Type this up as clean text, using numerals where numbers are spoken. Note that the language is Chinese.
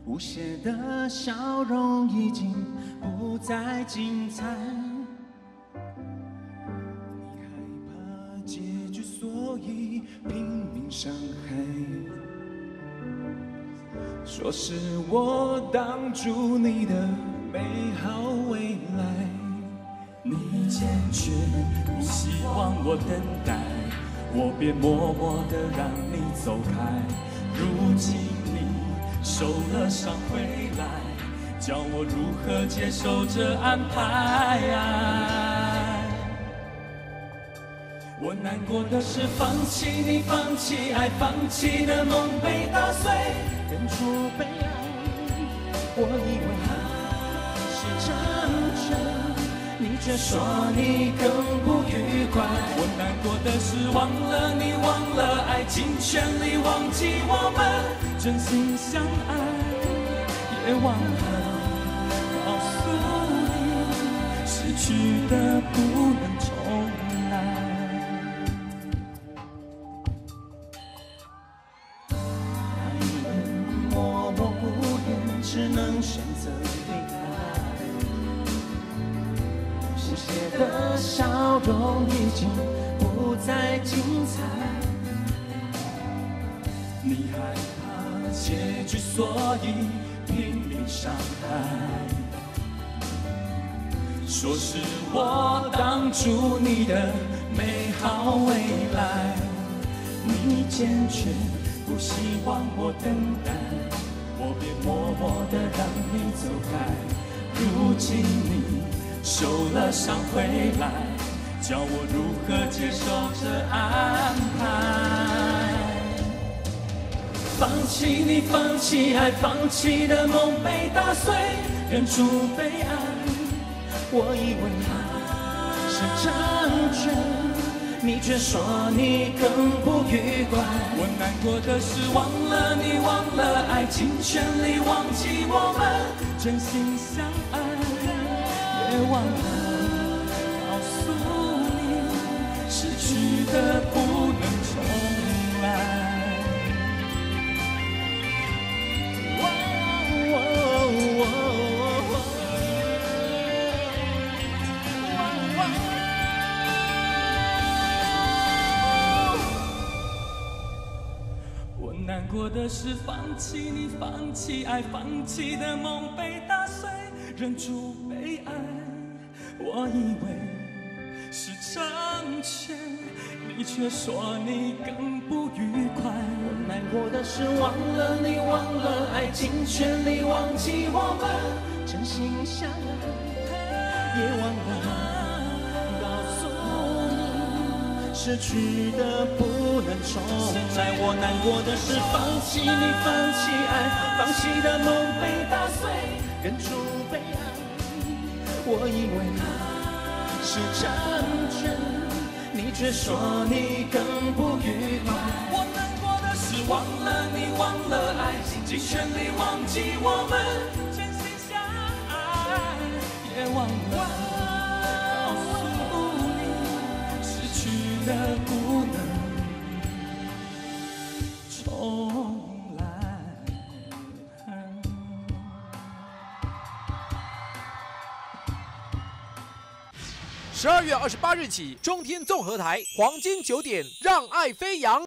无邪的笑容已经不再精彩。你害怕结局，所以拼命伤害。说是我挡住你的美好未来， 你坚决不希望我等待，我便默默地让你走开。如今你受了伤回来，叫我如何接受这安排？我难过的是放弃你，放弃爱，放弃的梦被打碎， 认出悲哀，我以为是成全，你却说你更不愉快。 我难过的是忘了你，忘了爱，尽全力忘记我们真心相爱，也忘了告诉你，失去的不能重来。 默默无言，只能选择离开。无邪的笑容已经不再精彩。 你害怕结局，所以拼命伤害。说是我挡住你的美好未来，你坚决不希望我等待，我便默默地让你走开。如今你受了伤回来，叫我如何接受这安排？放弃你，放弃爱，放弃的梦被打碎，忍住悲哀。 我以为是成全，你却说你更不愉快。 我难过的是忘了你，忘了爱，尽全力忘记我们真心相爱，也忘了告诉你，失去的不能重来。我难过的是放弃你，放弃爱，放弃的梦被打碎，忍住悲哀。我以为是成全，你却说你更不愉快。 我难过的是忘了你，忘了爱，尽全力忘记我们真心相爱，也忘了告诉你，失去的不能重来。我难过的是放弃你，放弃爱，放弃的梦被打碎，忍住悲哀。我以为是成全，你却说你更不愉快。 我难过的是忘了你，忘了爱，尽全力忘记我们真心相爱，也忘了告诉你，失去的不能重来。 12月28日起，中天综合台黄金9点，让爱飞扬。